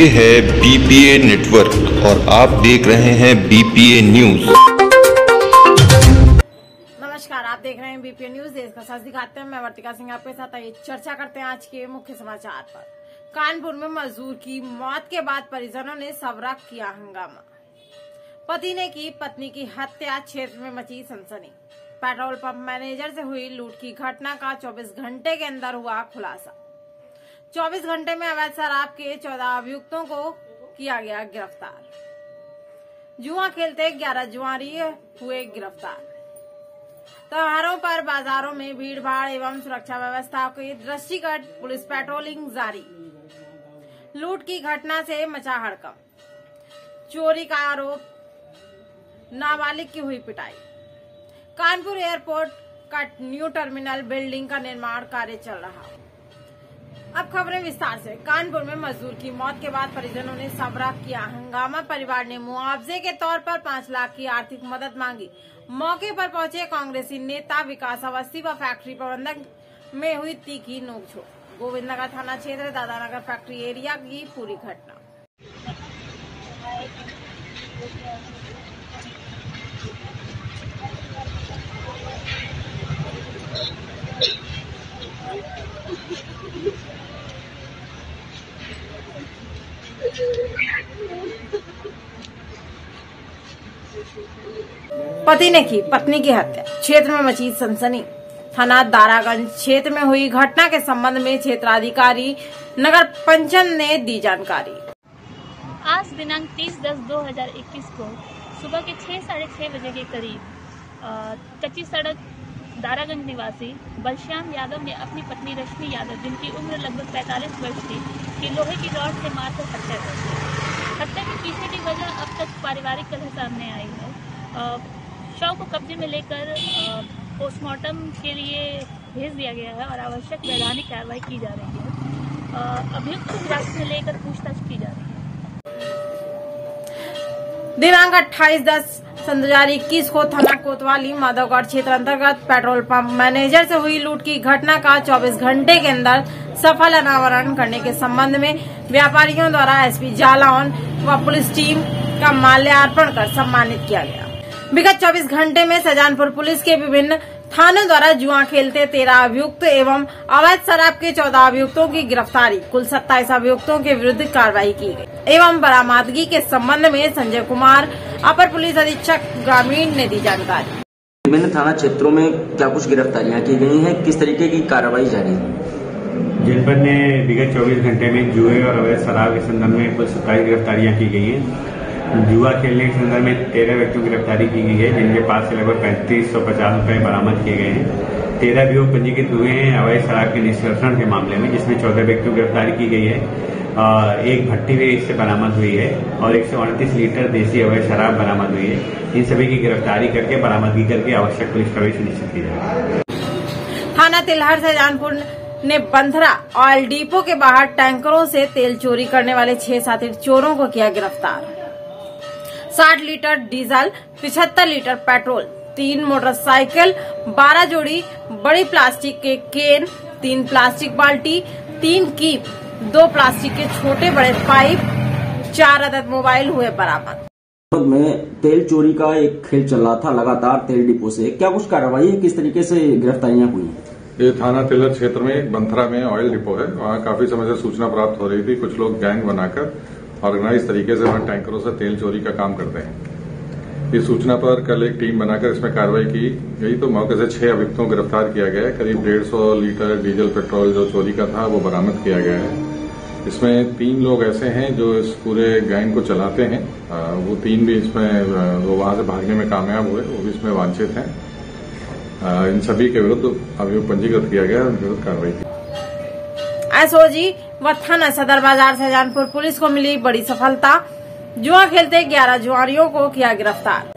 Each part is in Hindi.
है बीपीए नेटवर्क और आप देख रहे हैं बीपीए न्यूज। नमस्कार, आप देख रहे हैं बीपीए न्यूज। देश का सच दिखाते हैं। मैं वर्तिका सिंह आपके साथ। आइए चर्चा करते हैं आज के मुख्य समाचार पर। कानपुर में मजदूर की मौत के बाद परिजनों ने सबरा किया हंगामा। पति ने की पत्नी की हत्या, क्षेत्र में मची सनसनी। पेट्रोल पंप मैनेजर से हुई लूट की घटना का 24 घंटे के अंदर हुआ खुलासा। 24 घंटे में अवैध शराब के 14 अभियुक्तों को किया गया गिरफ्तार। जुआ खेलते 11 जुआरी हुए गिरफ्तार। त्योहारों पर बाजारों में भीड़ भाड़ एवं सुरक्षा व्यवस्था के दृष्टिगत पुलिस पेट्रोलिंग जारी। लूट की घटना से मचा हड़कंप। चोरी का आरोप, नाबालिग की हुई पिटाई। कानपुर एयरपोर्ट का न्यू टर्मिनल बिल्डिंग का निर्माण कार्य चल रहा। अब खबरें विस्तार से। कानपुर में मजदूर की मौत के बाद परिजनों ने सबरा किया हंगामा। परिवार ने मुआवजे के तौर पर 5 लाख की आर्थिक मदद मांगी। मौके पर पहुंचे कांग्रेसी नेता विकास अवस्थी व फैक्ट्री प्रबंधक में हुई तीखी नोकझोंक। गोविंदनगर थाना क्षेत्र दादानगर फैक्ट्री एरिया की पूरी घटना। पति ने की पत्नी की हत्या, क्षेत्र में मची सनसनी। थाना दारागंज क्षेत्र में हुई घटना के संबंध में क्षेत्राधिकारी नगर पंचम ने दी जानकारी। आज दिनांक 30/10/2021 को सुबह के 6 साढ़े 6 बजे के करीब कच्ची सड़क दारागंज निवासी बलश्याम यादव ने अपनी पत्नी रश्मि यादव, जिनकी उम्र लगभग 45 वर्ष थी, की लोहे की रॉड से मारकर हत्या कर दी। हत्या के पीछे की वजह अब तक पारिवारिक कलह सामने आई है। शव को कब्जे में लेकर पोस्टमार्टम के लिए भेज दिया गया है और आवश्यक वैधानिक कार्रवाई की जा रही है। अभियुक्त को हिरासत में लेकर पूछताछ की जा रही है। दिनांक 28/10/2021 को थाना कोतवाली माधवगढ़ क्षेत्र अंतर्गत पेट्रोल पंप मैनेजर से हुई लूट की घटना का 24 घंटे के अंदर सफल अनावरण करने के संबंध में व्यापारियों द्वारा एसपी जालौन व पुलिस टीम का माल्यार्पण कर सम्मानित किया गया। विगत 24 घंटे में शाहजहानपुर पुलिस के विभिन्न थानों द्वारा जुआ खेलते 13 अभियुक्त एवं अवैध शराब के 14 अभियुक्तों की गिरफ्तारी, कुल 27 अभियुक्तों के विरुद्ध कार्रवाई की गई एवं बरामदगी के संबंध में संजय कुमार, अपर पुलिस अधीक्षक ग्रामीण ने दी जानकारी। विभिन्न थाना क्षेत्रों में क्या कुछ गिरफ्तारियां की गई हैं, किस तरीके की कार्रवाई जारी है? जनपद में विगत 24 घंटे में जुए और अवैध शराब के संदर्भ में कुल 27 गिरफ्तारियां की गई हैं। जुआ खेलने के संदर्भ में 13 व्यक्तियों की गिरफ्तारी की गई है, जिनके पास से लगभग 3550 रुपए बरामद किए गए हैं। 13 अभियोग पंजीकृत हुए हैं अवैध शराब के निष्कर्षण के मामले में, जिसमें 14 व्यक्तियों की गिरफ्तारी की गई है। एक भट्टी भी इससे बरामद हुई है और 138 लीटर देसी अवैध शराब बरामद हुई है। इन सभी की गिरफ्तारी करके बरामदगी करके आवश्यक पुलिस कार्रवाई सुनिश्चित की जाएगी। थाना तिलहर शाहजहानपुर ने बंथरा ऑयल डिपो के बाहर टैंकरों से तेल चोरी करने वाले 6 साथी चोरों को किया गिरफ्तार। 60 litre diesel, 75 litre petrol, 3 motorcycle, 12 जोड़ी बड़ी प्लास्टिक के केन, 3 प्लास्टिक बाल्टी, 3 कीप, 2 प्लास्टिक के छोटे बड़े पाइप, 4 अदद मोबाइल हुए बरामद। में तेल चोरी का एक खेल चल रहा था लगातार तेल डिपो से, क्या कुछ कार्रवाई है, किस तरीके से गिरफ्तारियां हुई? ये थाना तिलहर क्षेत्र में बंथरा में ऑयल डिपो है। वहाँ काफी समय से सूचना प्राप्त हो रही थी। कुछ लोग गैंग बनाकर ऑर्गेनाइज तरीके से वहां टैंकरों से तेल चोरी का काम करते हैं। इस सूचना पर कल एक टीम बनाकर इसमें कार्रवाई की गई तो मौके से 6 अभियुक्तों को गिरफ्तार किया गया है। करीब 150 लीटर डीजल पेट्रोल जो चोरी का था वो बरामद किया गया है। इसमें 3 लोग ऐसे हैं जो इस पूरे गैंग को चलाते हैं। वो 3 भी इसमें वो वहां से भागने में कामयाब हुए, वो भी इसमें वांछित हैं। इन सभी के विरुद्ध अभियोग पंजीकृत किया गया, उनके विरुद्ध कार्रवाई की। एसओजी व थाना सदर बाजार शाहजहानपुर पुलिस को मिली बड़ी सफलता। जुआ खेलते 11 जुआरियों को किया गिरफ्तार।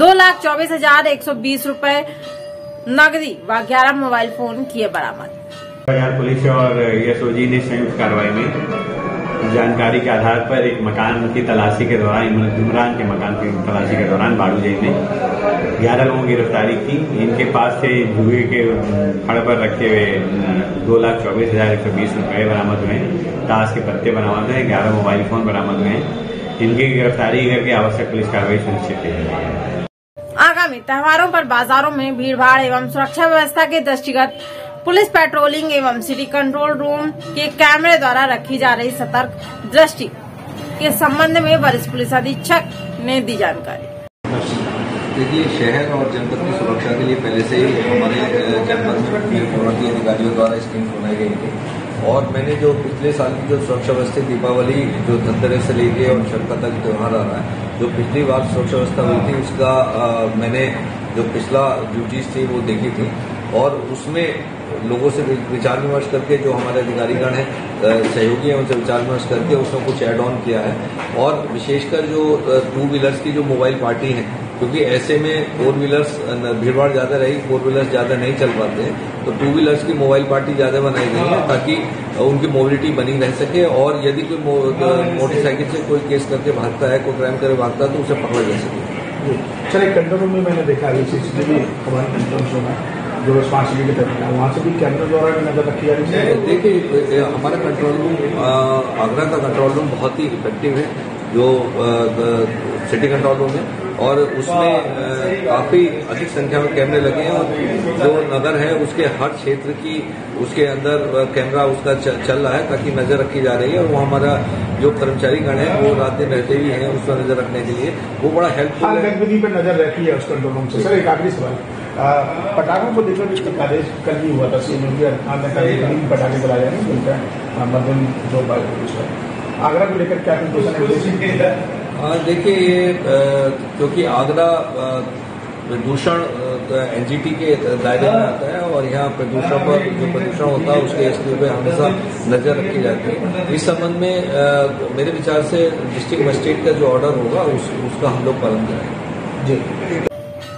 2,24,120 रुपए नकदी व 11 मोबाइल फोन किए बरामद। बाजार पुलिस और एसओजी ने संयुक्त कार्रवाई में जानकारी के आधार पर एक मकान की तलाशी के दौरान, इमरान के मकान की तलाशी के दौरान बाड़ूजई में 11 लोगों की गिरफ्तारी की। इनके पास से जुए के फड़ पर रखे हुए 2,24,120 रुपये बरामद हुए, ताश के पत्ते बरामद हुए, 11 मोबाइल फोन बरामद हुए। इनकी गिरफ्तारी करके आवश्यक पुलिस कार्रवाई सुनिश्चित की जाएगी। आगामी त्योहारों पर बाजारों में भीड़भाड़ एवं सुरक्षा व्यवस्था के दृष्टिगत पुलिस पेट्रोलिंग एवं सिटी कंट्रोल रूम के कैमरे द्वारा रखी जा रही सतर्क दृष्टि के संबंध में वरिष्ठ पुलिस अधीक्षक ने दी जानकारी। देखिए, शहर और जनपद की सुरक्षा के लिए पहले से ही हमारे जनपद में प्रभारी अधिकारियों द्वारा स्कीम बनाई गई थी और मैंने जो पिछले साल की जो सुरक्षा व्यवस्था दीपावली जो धनतेरस से लेके और शरका तक त्यौहार आ रहा है, जो पिछली बार सुरक्षा व्यवस्था हुई थी उसका मैंने जो पिछला ड्यूटीज थी वो देखी थी और उसमें लोगों से विचार विमर्श करके जो हमारे अधिकारीगण हैं सहयोगी हैं उनसे विचार विमर्श करके उसमें कुछ ऐड ऑन किया है और विशेषकर जो 2 व्हीलर्स की जो मोबाइल पार्टी है, क्योंकि ऐसे में 4 व्हीलर्स भीड़भाड़ ज्यादा रही, 4 व्हीलर्स ज्यादा नहीं चल पाते हैं, तो 2 व्हीलर्स की मोबाइल पार्टी ज्यादा बनाई गई है ताकि उनकी मोबिलिटी बनी रह सके और यदि कोई मोटरसाइकिल से कोई केस करके भागता है, कोई क्राइम करके भागता है तो उसे पकड़ा जा सके। चलिए, कंट्रोल रूम में मैंने देखा सीसीटीवी हमारे कंट्रोल रूम है जो स्मार्ट सिटी की तरफ है, वहाँ से भी कैमरे द्वारा नजर रखी जा रही है। देखिए, हमारा कंट्रोल रूम आगरा का कंट्रोल रूम बहुत ही इफेक्टिव है जो सिटी कंट्रोल रूम है और उसमें काफी अधिक संख्या में कैमरे लगे हैं और जो नगर है उसके हर क्षेत्र की उसके अंदर कैमरा उसका चल रहा है ताकि नजर रखी जा रही है और वो हमारा जो कर्मचारीगण है वो रात दिन रहते भी हैं उस पर नजर रखने के लिए, वो बड़ा हेल्पफुल है। गतिविधि पर नजर रहती है उस कंट्रोल रूम से। सर, एक आखिरी सवाल, पटाखों को लेकर भी आदेश कल भी हुआ था, पटाखे चलाए जाएंगे उनका मध्यम जो आगरा को लेकर क्या कंक्लूजन है? देखिए, ये क्योंकि आगरा प्रदूषण एनजीटी के दायरे में आता है और यहाँ प्रदूषण पर जो प्रदूषण होता है उसके स्तर पर हमेशा नजर रखी जाती है। इस संबंध में मेरे विचार से डिस्ट्रिक्ट मजिस्ट्रेट का जो ऑर्डर होगा उसका हम लोग पालन करेंगे। जी।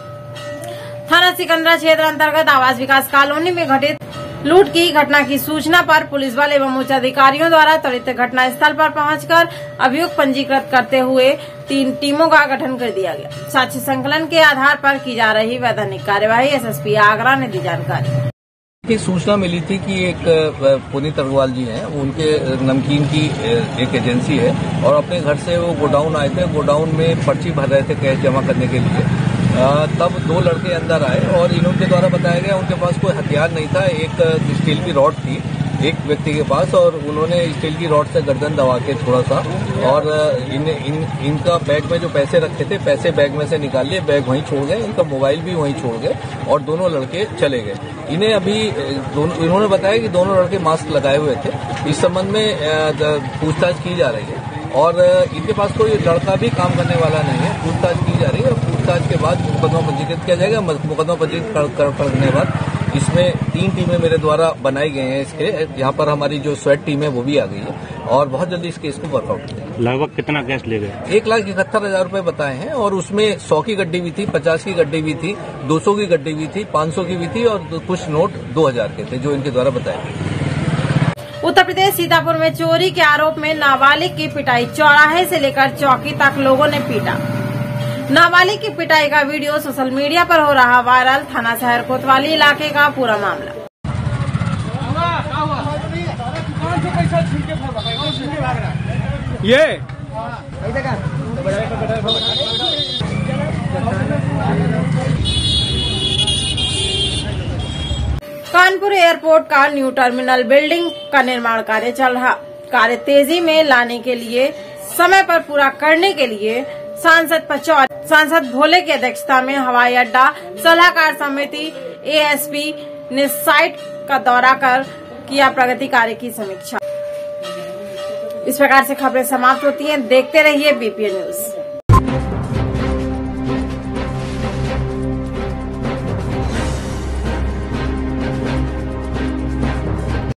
थाना सिकंदरा क्षेत्र अंतर्गत आवास विकास कॉलोनी में घटित लूट की घटना की सूचना पर पुलिस बल एवं उच्च अधिकारियों द्वारा त्वरित घटना स्थल पर पहुंचकर अभियुक्त पंजीकृत करते हुए 3 टीमों का गठन कर दिया गया। साक्ष्य संकलन के आधार पर की जा रही वैधानिक कार्यवाही एसएसपी आगरा ने दी जानकारी। एक सूचना मिली थी कि एक पुनीत अग्रवाल जी हैं, उनके नमकीन की एक एजेंसी है और अपने घर से वो गोडाउन आए थे। गोडाउन में पर्ची भर रहे थे कैश जमा करने के लिए, तब 2 लड़के अंदर आए और इनके द्वारा बताया गया उनके पास कोई हथियार नहीं था। एक स्टील की रॉड थी एक व्यक्ति के पास और उन्होंने स्टील की रॉड से गर्दन दबा के थोड़ा सा और इनका बैग में जो पैसे रखे थे पैसे बैग में से निकाल लिए, बैग वहीं छोड़ गए, इनका मोबाइल भी वहीं छोड़ गए और दोनों लड़के चले गए। इन्हें अभी इन्होंने बताया कि दोनों लड़के मास्क लगाए हुए थे। इस संबंध में पूछताछ की जा रही है और इनके पास कोई लड़का भी काम करने वाला नहीं है। पूछताछ की जा रही है और पूछताछ के बाद मुकदमा पंजीकृत किया जाएगा। मुकदमा पंजीकृत करने के बाद इसमें 3 टीमें मेरे द्वारा बनाई गई हैं। इसके यहाँ पर हमारी जो स्वेट टीम है वो भी आ गई है और बहुत जल्दी इस केस को वर्कआउट करेंगे। लगभग कितना कैश ले गए? 1,71,000 रुपए बताए हैं और उसमें 100 की गड्डी भी थी, 50 की गड्डी भी थी, 200 की गड्डी भी थी, 500 की भी थी और कुछ नोट 2,000 के थे जो इनके द्वारा बताए गए। उत्तर प्रदेश सीतापुर में चोरी के आरोप में नाबालिग की पिटाई, चौराहे से लेकर चौकी तक लोगों ने पीटा। नाबालिग की पिटाई का वीडियो सोशल मीडिया पर हो रहा वायरल। थाना शहर कोतवाली इलाके का पूरा मामला। ये कानपुर एयरपोर्ट का न्यू टर्मिनल बिल्डिंग का निर्माण कार्य चल रहा। कार्य तेजी में लाने के लिए, समय पर पूरा करने के लिए सांसद भोले की अध्यक्षता में हवाई अड्डा सलाहकार समिति एएसपी ने साइट का दौरा कर किया प्रगति कार्य की समीक्षा। इस प्रकार से खबरें समाप्त होती हैं। देखते रहिए बीपीएन न्यूज।